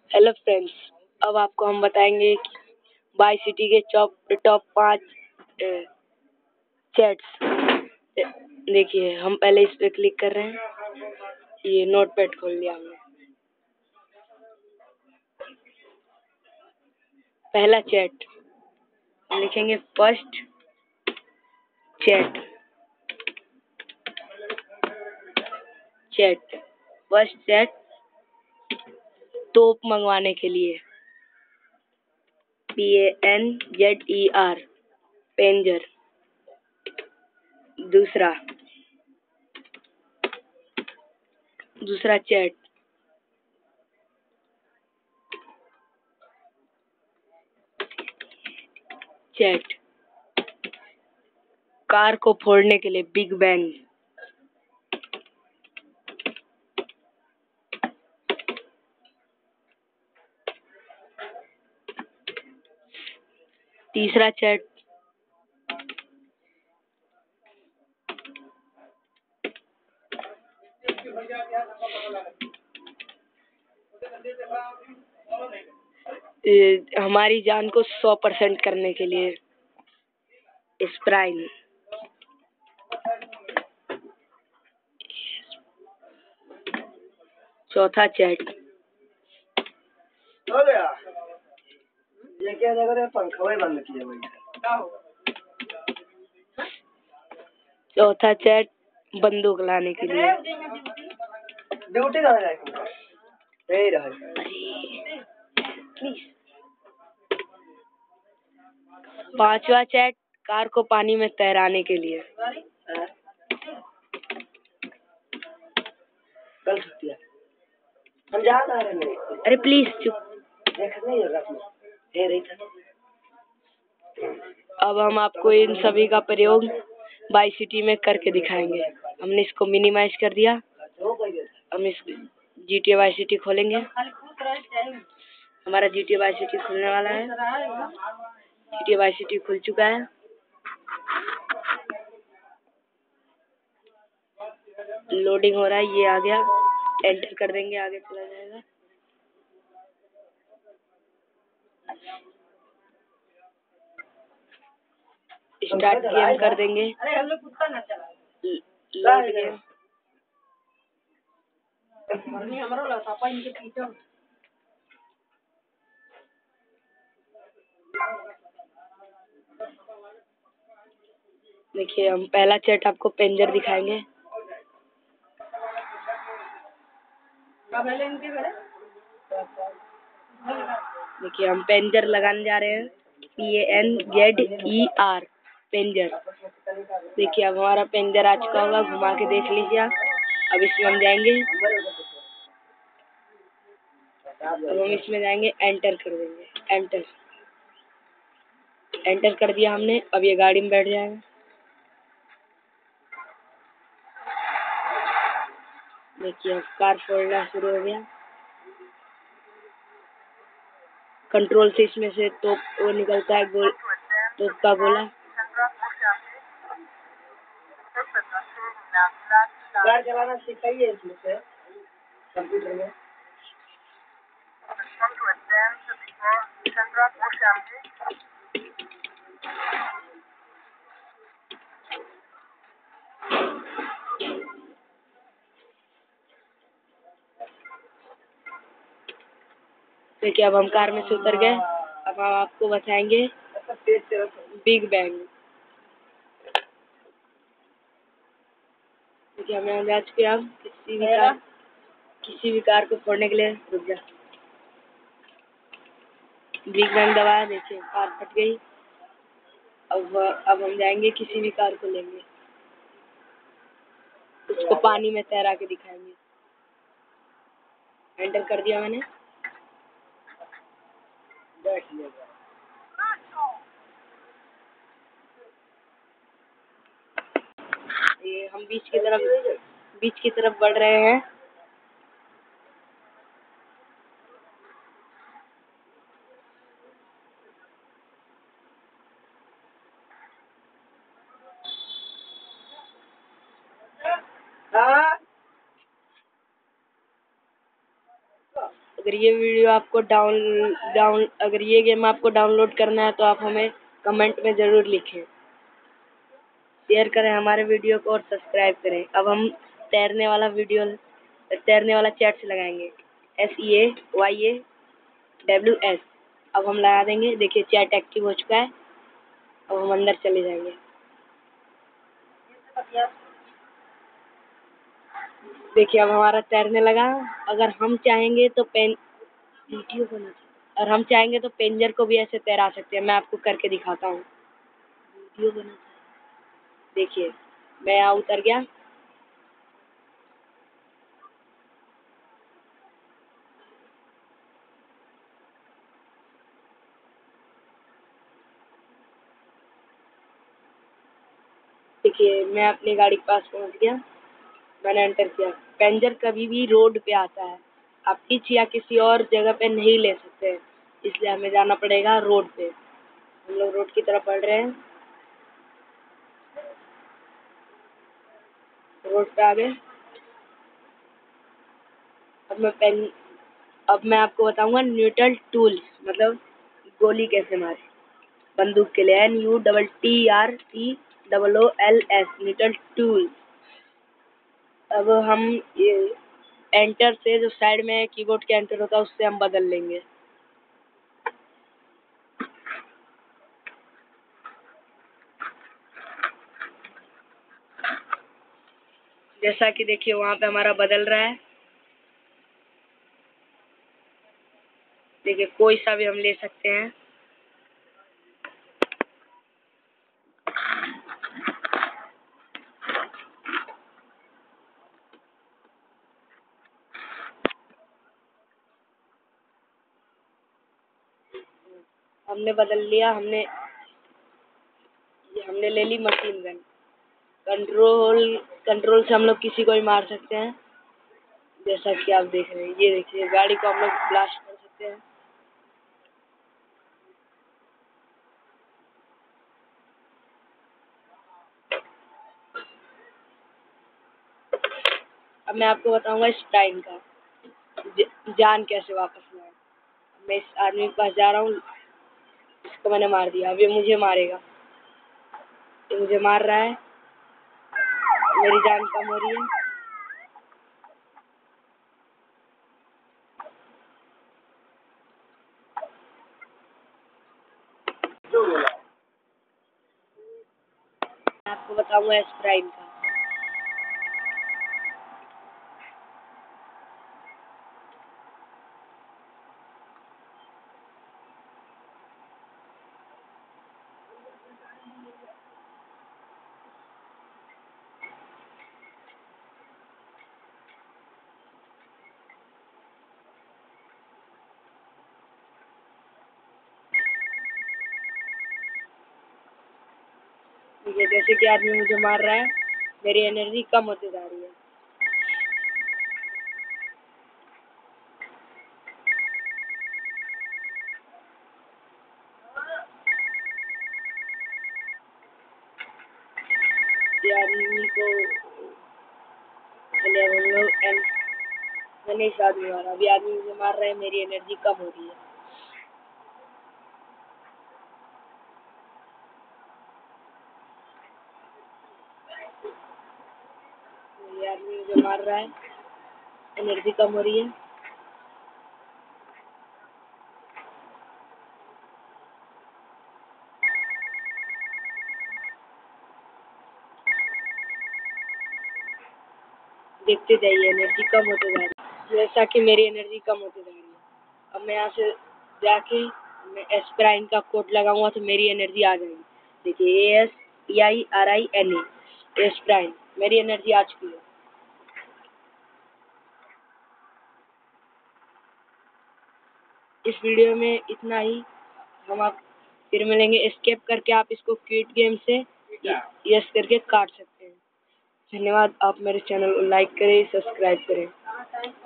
Hello friends, अब आपको हम बताएंगे कि बाई सिटी के टॉप 5 चैट्स। देखिए, हम पहले इस पे क्लिक कर रहे हैं। ये नोटपैड खोल लिया हमने। पहला चैट लिखेंगे, फर्स्ट चैट। फर्स्ट चैट तोप मंगवाने के लिए, PANZER, पेंजर। दूसरा चैट कार को फोड़ने के लिए, बिग बैंग। तीसरा चैट हमारी जान को 100% करने के लिए, स्प्राइन। चौथा चैट ये क्या जगह है, पंखा बंद किया भैया। चौथा चैट बंदूक लाने के लिए, ड्यूटी कहाँ जाएगा? पांचवा चैट कार को पानी में तैराने के लिए। हम जा रहे हैं। अरे प्लीज चुप। अब हम आपको इन सभी का प्रयोग बाई सिटी में करके दिखाएंगे। हमने इसको मिनिमाइज कर दिया। हम इस GTA बाई सिटी खोलेंगे। हमारा GTA बाई सिटी खुलने वाला है। GTA बाई सिटी खुल चुका है। लोडिंग हो रहा है, ये आ गया। एंटर कर देंगे, आगे चला जाएगा। स्टार्ट गेम कर देंगे। Load game. देखिए, हम पहला चैट आपको पेंजर दिखाएंगे। देखिए, हम पेंजर लगाने जा रहे हैं, PANZER, पेंजर। देखिए, अब हमारा पेंजर आ चुका होगा। घुमा के देख लीजिए आप। अब इसमें हम जाएंगे। एंटर कर देंगे। एंटर कर दिया हमने। अब ये गाड़ी में बैठ जाएगा। देखिए, अब कार फोड़ना शुरू हो गया। कंट्रोल से इसमें से तोप वो निकलता है, तोप का गोला। कार चलाना सिखाइए इसमें से कंप्यूटर में। देखिए, अब हम कार में से उतर गए। अब हम आपको बताएंगे बिग बैंग। देखिए, हमें जा चुके हैं। अब किसी भी कार को फोड़ने के लिए, रुक जा। बिग बैंग दबाया। देखिए, कार फट गई। अब हम जाएंगे, किसी भी कार को लेंगे, उसको पानी में तैरा के दिखाएंगे। एंटर कर दिया मैंने। ये हम बीच की तरफ बढ़ रहे हैं। अगर ये वीडियो आपको अगर ये गेम आपको डाउनलोड करना है तो आप हमें कमेंट में ज़रूर लिखें, शेयर करें हमारे वीडियो को और सब्सक्राइब करें। अब हम तैरने वाला चैट्स लगाएंगे, SEAYAWS। अब हम लगा देंगे। देखिए चैट एक्टिव हो चुका है। अब हम अंदर चले जाएंगे। देखिए अब हमारा तैरने लगा। अगर हम चाहेंगे तो और हम चाहेंगे तो पेंजर को भी ऐसे तैरा सकते हैं। मैं आपको करके दिखाता हूँ। देखिए मैं यहाँ उतर गया। देखिए मैं अपनी गाड़ी के पास पहुँच गया। मैंने एंटर किया। पेंजर कभी भी रोड पे आता है, आप पिच या किसी और जगह पे नहीं ले सकते, इसलिए हमें जाना पड़ेगा रोड पे। हम लोग रोड की तरफ बढ़ रहे हैं। रोड पे आ गए। अब मैं आपको बताऊंगा न्यूट्रल टूल्स, मतलब गोली कैसे मारे बंदूक के लिए। NUTRTOOLS neutral tool. अब हम ये एंटर से जो साइड में कीबोर्ड के एंटर होता है उससे हम बदल लेंगे। जैसा कि देखिए वहाँ पे हमारा बदल रहा है। देखिए कोई सा भी हम ले सकते हैं। हमने बदल लिया। हमने ले ली मशीन गन। कंट्रोल से हम लोग किसी को भी मार सकते हैं, जैसा कि आप देख रहे हैं। ये देखिए गाड़ी को हम लोग ब्लास्ट कर सकते हैं। अब मैं आपको बताऊंगा स्प्राइन का जान कैसे वापस लाए। मैं इस आदमी के पास जा रहा हूँ। इसको मैंने मार दिया। अब ये मुझे मारेगा। ये मुझे मार रहा है। मेरी जान कम हो रही है। मैं आपको बताऊंगा स्प्राइन का। ठीक है, जैसे कि आदमी मुझे मार रहा है, मेरी एनर्जी कम होती जा रही है। ये आदमी को चलिए अब हम लोग मैंने इस आदमी मारा। अभी आदमी मुझे मार रहा है, मेरी एनर्जी कम हो रही है। ये आदमी मुझे मार रहा है, एनर्जी कम हो रही है। देखते जाइए एनर्जी कम होते जा रही है, जैसा कि मेरी एनर्जी कम होती जा रही है। अब मैं यहाँ से जाके मैं एस्प्राइन का कोड लगाऊंगा तो मेरी एनर्जी आ जाएगी। देखिए ASPIRINA एस्प्राइन, मेरी एनर्जी आ चुकी है। इस वीडियो में इतना ही। हम आप फिर मिलेंगे। एस्केप करके आप इसको क्विट गेम से यस करके काट सकते हैं। धन्यवाद। आप मेरे चैनल को लाइक करें, सब्सक्राइब करें।